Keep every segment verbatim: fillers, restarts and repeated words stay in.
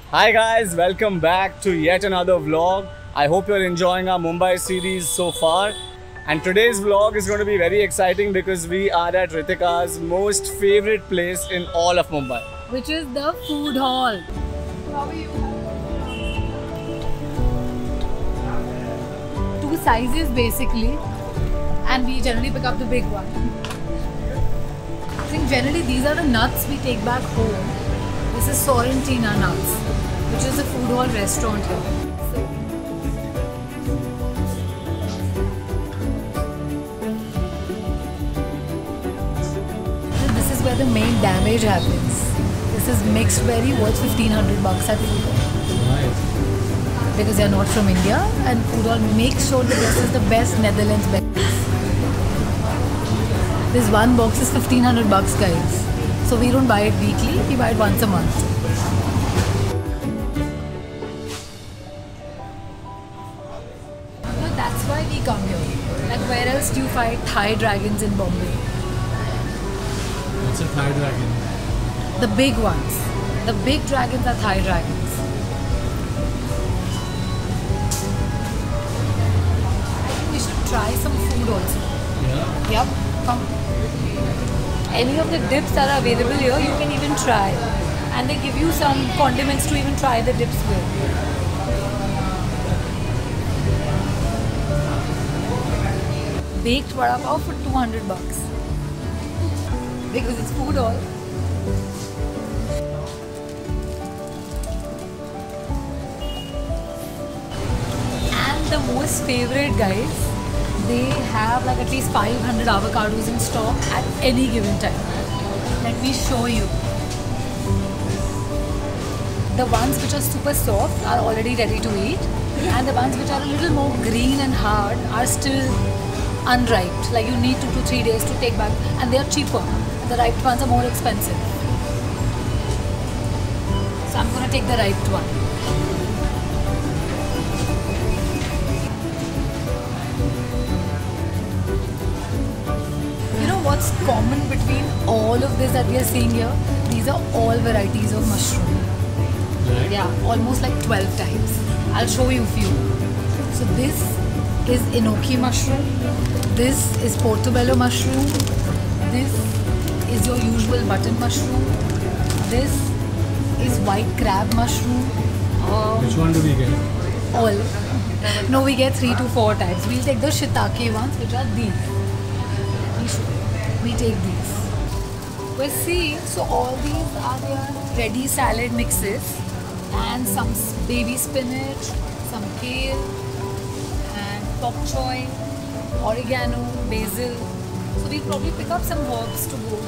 Hi guys, welcome back to yet another vlog. I hope you're enjoying our Mumbai series so far. And today's vlog is going to be very exciting because we are at Ritika's most favorite place in all of Mumbai, which is the food hall. How are you? Two sizes basically, and we generally pick up the big one. I think generally these are the nuts we take back home. This is Sorrentina nuts, which is a food hall restaurant here. So, this is where the main damage happens. This is mixed berry worth fifteen hundred bucks at food hall. Nice. Because they are not from India, and food hall makes sure that this is the best Netherlands berries. This one box is fifteen hundred bucks, guys. So we don't buy it weekly, we buy it once a month. No, that's why we come here. Like, where else do you find Thai dragons in Bombay? What's a Thai dragon? The big ones. The big dragons are Thai dragons. I think we should try some food also. Yeah? Yep, come. Any of the dips that are available here, you can even try. And they give you some condiments to even try the dips with. Baked vada pav for two hundred bucks. Because it's food hall. And the most favorite, guys, they have like at least five hundred avocados in stock at any given time. Let me show you. The ones which are super soft are already ready to eat, and the ones which are a little more green and hard are still unripe. Like, you need two to three days to take back, and they are cheaper. The ripe ones are more expensive. So I'm gonna take the ripe one. What's common between all of this that we are seeing here? These are all varieties of mushroom. Right. Yeah, almost like twelve types. I'll show you a few. So this is enoki mushroom. This is portobello mushroom. This is your usual button mushroom. This is white crab mushroom. Um, Which one do we get? All. No, we get three to four types. We'll take the shiitake ones, which are these. Let me show you. We take these. We see, so all these are their ready salad mixes, and some baby spinach, some kale, and bok choy, oregano, basil. So we'll probably pick up some herbs to go.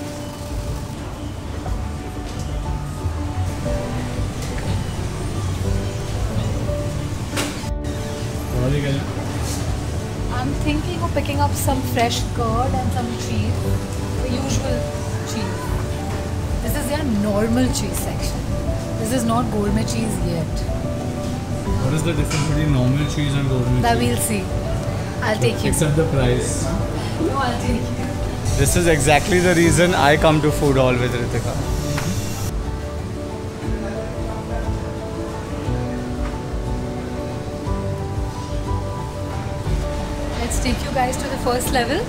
What are you getting? I'm thinking of picking up some fresh curd and some cheese, the usual cheese. This is their normal cheese section. This is not gourmet cheese yet. What is the difference between normal cheese and gourmet That cheese? we'll see. I'll take you. Except the price. No, I'll take you. This is exactly the reason I come to food hall with Ritika. Let's take you guys to the first level.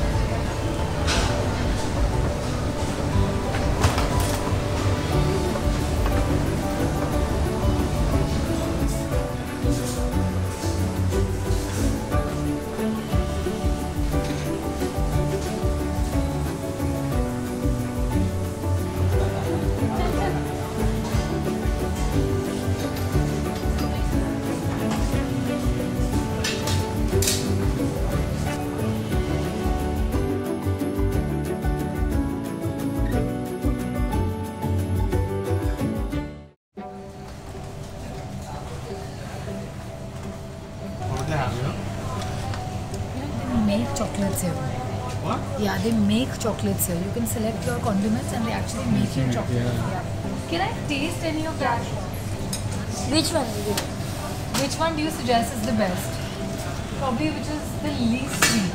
Make chocolates here. What? Yeah, they make chocolates here. You can select your condiments and they actually make you chocolate. Yeah. Yeah. Can I taste any of that? Which one? Which one do you suggest is the best? Probably which is the least sweet.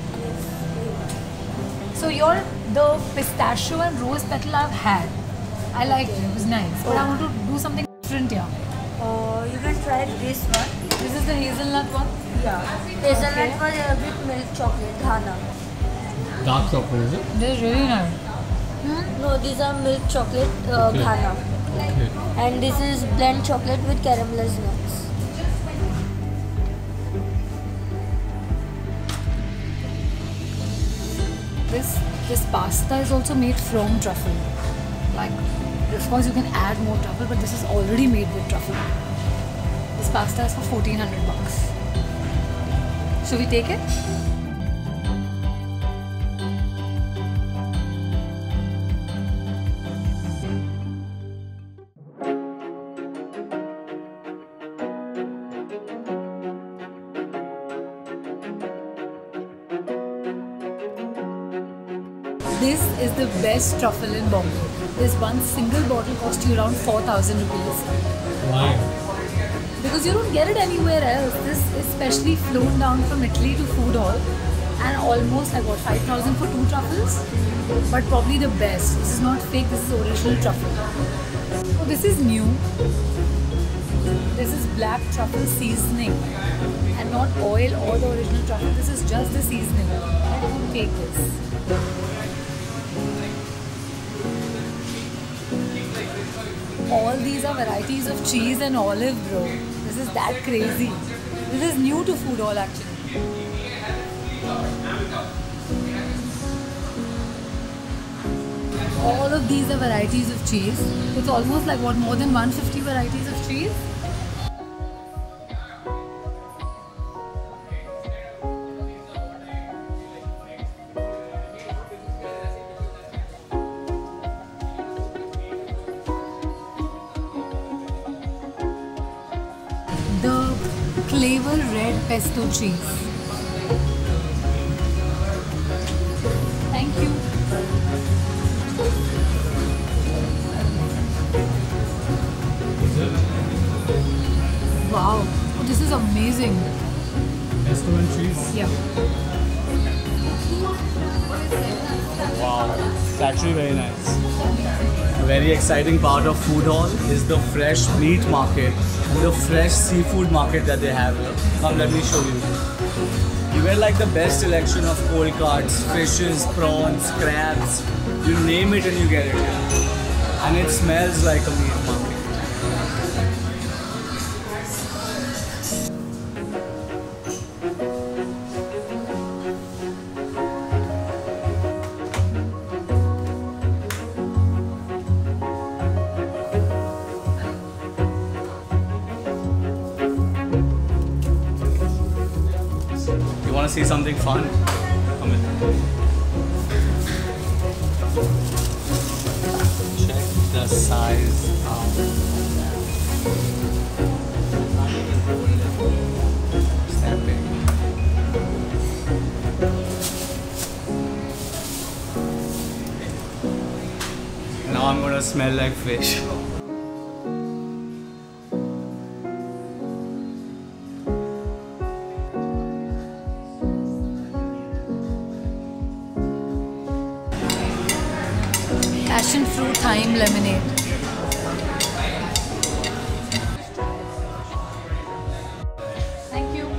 So your the pistachio and rose petal I've had. I liked it. It was nice. But I want to do something different here. Uh, you can try this one. This is the hazelnut one. Yeah. Hazelnut was uh, with milk chocolate, Ghana. Dark chocolate, is it? This is really nice. Hmm? No, these are milk chocolate, uh, Okay. Ghana. Okay. And this is blend chocolate with caramelized nuts. This this pasta is also made from truffle. Like, of course, you can add more truffle, but this is already made with truffle. This pasta is for fourteen hundred bucks. Should we take it? This is the best truffle in Bombay. This one single bottle costs you around four thousand rupees. Why? Because you don't get it anywhere else. This is specially flown down from Italy to food hall and almost like what, five thousand for two truffles? But probably the best. This is not fake, this is original truffle. Oh, this is new. This is black truffle seasoning and not oil or the original truffle. This is just the seasoning. Take this. All these are varieties of cheese and olive, bro. This is that crazy. This is new to food hall actually. All of these are varieties of cheese. It's almost like what, more than one hundred fifty varieties of cheese? The Claver Red Pesto Cheese. Thank you. Wow, oh, this is amazing. Pesto and cheese? Yeah. Wow, it's actually very nice. A very exciting part of food hall is the fresh meat market and the fresh seafood market that they have here. Come, let me show you. You get like the best selection of cold cuts, fishes, prawns, crabs. You name it and you get it here. And it smells like a meat market. Want to see something fun? Come in. Check the size out. Stamping. Now I'm gonna smell like fish. Passion fruit thyme lemonade. Thank you.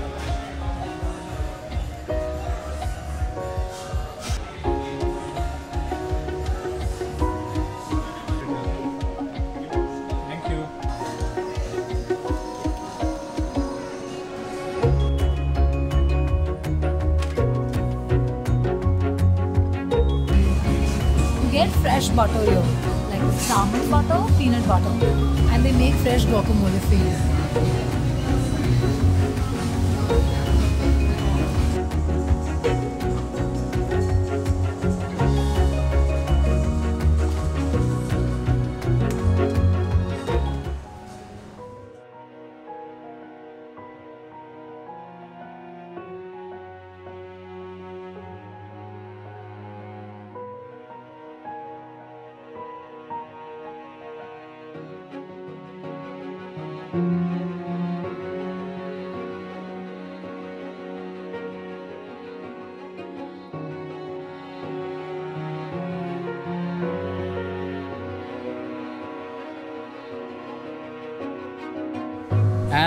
Thank you. Get fresh butter here, like salmon butter, peanut butter, and they make fresh guacamole for you.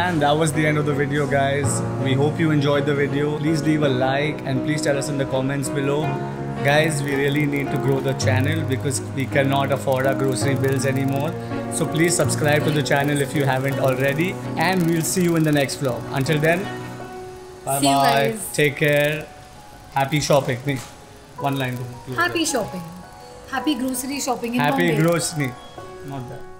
And that was the end of the video, guys. We hope you enjoyed the video. Please leave a like and please tell us in the comments below. Guys, we really need to grow the channel because we cannot afford our grocery bills anymore. So please subscribe to the channel if you haven't already. And we'll see you in the next vlog. Until then, bye See you bye. guys. Take care. Happy shopping. Nee, one line. Happy shopping. Happy grocery shopping in Happy Bombay. grocery. Not that.